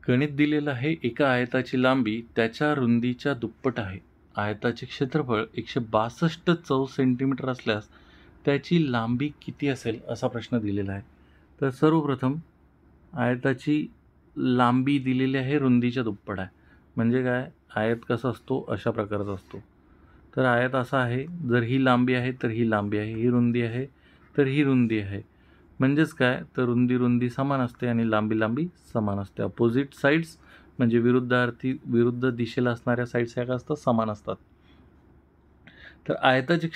गणित दिलेलं आहे, एका आयताची लांबी त्याच्या रुंदीच्या दुप्पट आहे. आयताचे क्षेत्रफळ 162 चौरस सेंटीमीटर असल्यास त्याची लांबी किती असेल असा प्रश्न दिलेला आहे. तर सर्वप्रथम आयताची लांबी दिलेली आहे, रुंदीच्या दुप्पट आहे. म्हणजे काय, आयत कसा असतो, अशा प्रकारचा असतो. तर आयत असा आहे, जर ही लांबी आहे तर ही लांबी आहे, ही रुंदी आहे तर ही रुंदी आहे. म्हणजेच काय, तर रुंदी समान असते आणि लांबी समान असते. अपोजिट साईड्स म्हणजे विरुद्ध दिशेला असणाऱ्या साईड्स ह्या काय असतात, समान असतात. तर आयताचे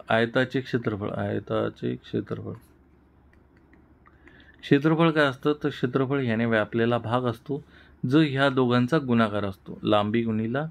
क्षेत्रफळ काय असतं, तर क्षेत्रफळ ह्याने व्यापलेला भाग असतो जो ह्या दोघांचा गुणाकार असतो. लांबी गुणिला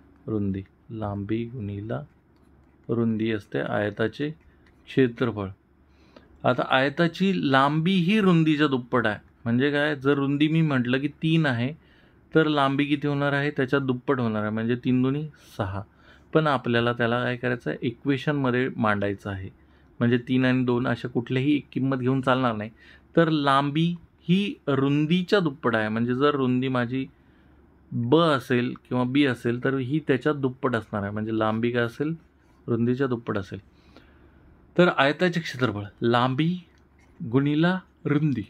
रुंदी असते आयताचे क्षेत्रफळ. आता आयताची लांबी ही रुंदीच्या दुप्पट आहे. म्हणजे काय, जर रुंदी मी म्हटलं की 3 आहे तर लांबी किती होणार आहे, त्याच्या दुप्पट होणार आहे. म्हणजे 3 दुनी 6. पण आपल्याला त्याला काय करायचं आहे, इक्वेशनमध्ये मांडायचं आहे. म्हणजे 3 आणि 2 अशा कुठल्याही एक किंमत घेऊन चालणार नाही. तर लांबी ही रुंदीच्या दुप्पट आहे. म्हणजे जर रुंदी माझी ब असेल किंवा बी असेल तर ही त्याच्या दुप्पट असणार आहे. म्हणजे लांबी काय असेल, रुंदीच्या दुप्पट असेल. तर आयताचे क्षेत्रफळ लांबी गुणिला रुंदी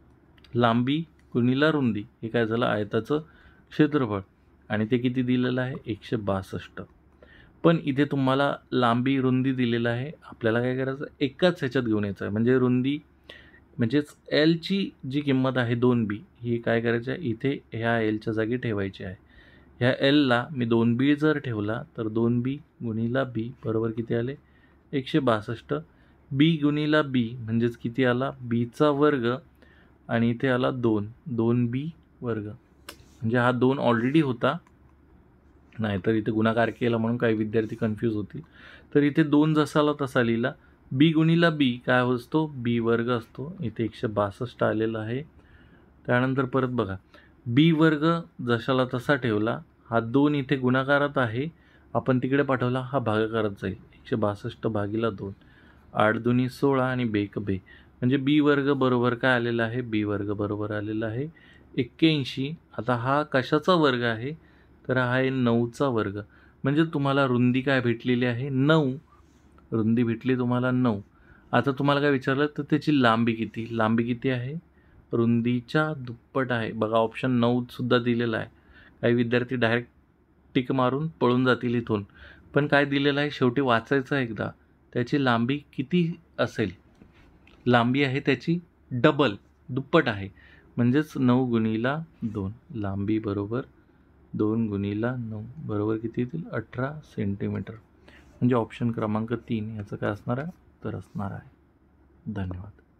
हे काय झालं, आयताचं क्षेत्रफळ. आणि ते किती दिलेलं आहे, 162. पण इथे तुम्हाला लांबी रुंदी दिलेलं आहे. आपल्याला काय करायचं, एकाच ह्याच्यात घेऊन यायचं आहे. म्हणजे रुंदी म्हणजेच एलची जी किंमत आहे 2b ही काय करायची आहे, इथे ह्या एलच्या जागी ठेवायची आहे. ह्या एलला मी 2b जर ठेवला तर 2b गुणिला b बरोबर किती आले, 162. बी गुणिला बी म्हणजेच किती आला, बीचा वर्ग आणि इथे आला 2b वर्ग. म्हणजे हा 2 ऑलरेडी होता, नाहीतर इथे गुणाकार केला म्हणून काही विद्यार्थी कन्फ्यूज होतील. तर इथे 2 जसा आला तसा लिहिला. बी गुणिला बी काय असतो, बी वर्ग असतो. इथे 162 आलेला आहे. त्यानंतर परत बघा, बी वर्ग जशाला तसा ठेवला. हा 2 इथे गुणाकारात आहे, आपण तिकडे पाठवला, हा भागाकारात जाईल. 162 भागिला 2, 8 दुनी 16 आणि बेक बे. म्हणजे बी वर्ग बरोबर काय आलेला आहे, बी वर्ग बरोबर आलेला आहे 81. आता हा कशाचा वर्ग आहे, तर हा आहे 9चा वर्ग. म्हणजे तुम्हाला रुंदी काय भेटलेली आहे, 9. रुंदी भेटली तुम्हाला 9. आता तुम्हाला काय विचारलं, तर त्याची लांबी किती आहे, रुंदीच्या दुप्पट आहे. बघा ऑप्शन 9 सुद्धा दिलेला आहे. काही विद्यार्थी डायरेक्ट टिक मारून पळून जातील इथून. पण काय दिलेलं आहे, शेवटी वाचायचं एकदा. त्याची लांबी किती असेल, लांबी आहे त्याची दुप्पट आहे. म्हणजेच 9 गुणिला 2, लांबी बरोबर 2 गुणिला 9 बरोबर किती येतील, 18 सेंटीमीटर. म्हणजे ऑप्शन क्रमांक 3 याचं काय असणार आहे, तर असणार आहे. धन्यवाद.